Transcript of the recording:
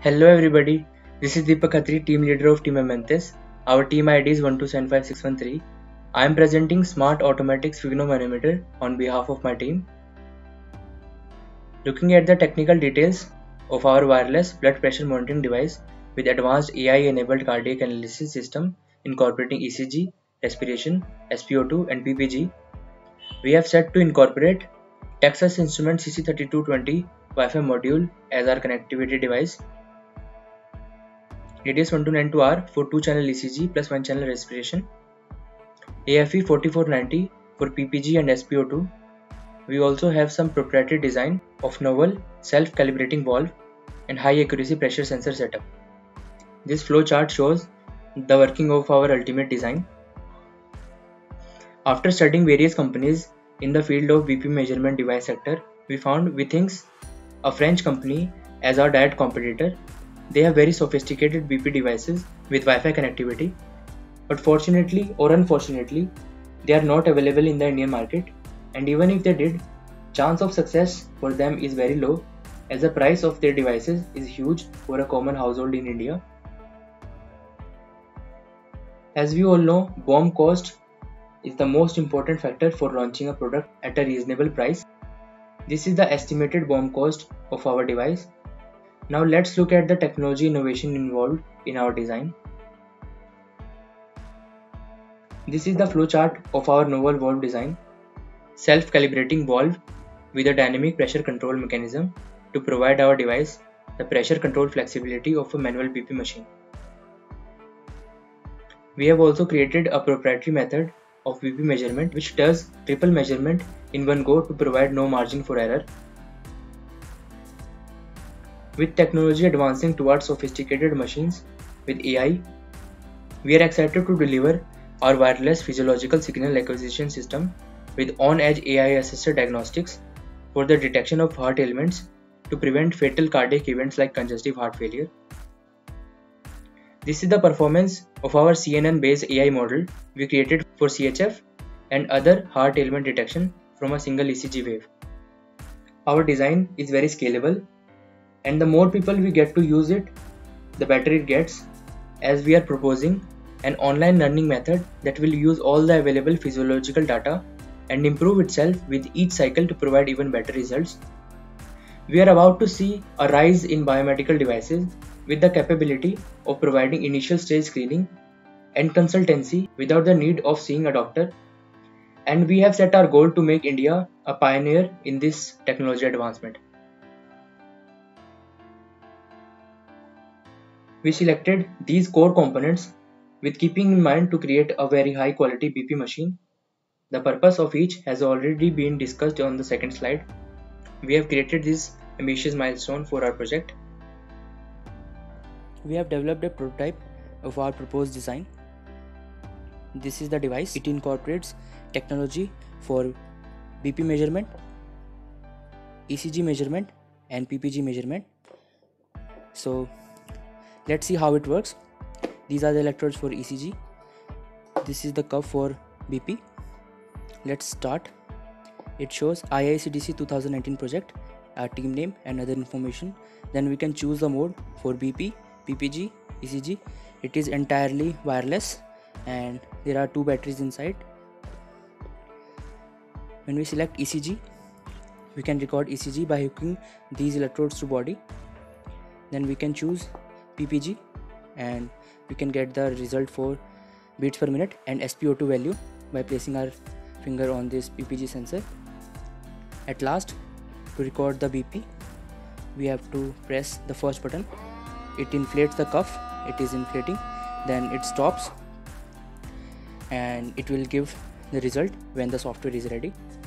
Hello everybody, this is Deepak Khatri, team leader of Team Amanthus. Our team ID is 1275613. I am presenting Smart Automatic Sphygmomanometer on behalf of my team. Looking at the technical details of our wireless blood pressure monitoring device with advanced AI-enabled cardiac analysis system incorporating ECG, respiration, SpO2 and PPG, we have set to incorporate Texas Instruments CC3220 Wi-Fi module as our connectivity device. ADS1292R for 2-channel ECG plus 1-channel respiration, AFE 4490 for PPG and SpO2. We also have some proprietary design of novel self-calibrating valve and high accuracy pressure sensor setup. This flow chart shows the working of our ultimate design. After studying various companies in the field of BP measurement device sector, we found Withings, a French company, as our direct competitor. They have very sophisticated BP devices with Wi-Fi connectivity, but fortunately or unfortunately, they are not available in the Indian market, and even if they did, chance of success for them is very low as the price of their devices is huge for a common household in India. As we all know, BOM cost is the most important factor for launching a product at a reasonable price. This is the estimated BOM cost of our device. Now let's look at the technology innovation involved in our design. This is the flowchart of our novel valve design. Self-calibrating valve with a dynamic pressure control mechanism to provide our device the pressure control flexibility of a manual BP machine. We have also created a proprietary method of BP measurement which does triple measurement in one go to provide no margin for error. With technology advancing towards sophisticated machines with AI, we are excited to deliver our wireless physiological signal acquisition system with on-edge AI-assisted diagnostics for the detection of heart ailments to prevent fatal cardiac events like congestive heart failure. This is the performance of our CNN-based AI model we created for CHF and other heart ailment detection from a single ECG wave. Our design is very scalable, and the more people we get to use it, the better it gets, as we are proposing an online learning method that will use all the available physiological data and improve itself with each cycle to provide even better results. We are about to see a rise in biomedical devices with the capability of providing initial stage screening and consultancy without the need of seeing a doctor, and we have set our goal to make India a pioneer in this technology advancement. We selected these core components with keeping in mind to create a very high quality BP machine. The purpose of each has already been discussed on the second slide. We have created this ambitious milestone for our project. We have developed a prototype of our proposed design. This is the device. It incorporates technology for BP measurement, ECG measurement and PPG measurement. So let's see how it works. These are the electrodes for ECG. This is the curve for BP. Let's start. It shows IICDC 2019 project, our team name and other information. Then we can choose the mode for BP, PPG, ECG. It is entirely wireless and there are 2 batteries inside. When we select ECG, we can record ECG by hooking these electrodes to body. Then we can choose PPG and we can get the result for beats per minute and SpO2 value by placing our finger on this PPG sensor. At last, to record the BP, we have to press the first button. It inflates the cuff, it is inflating, then it stops and it will give the result when the software is ready.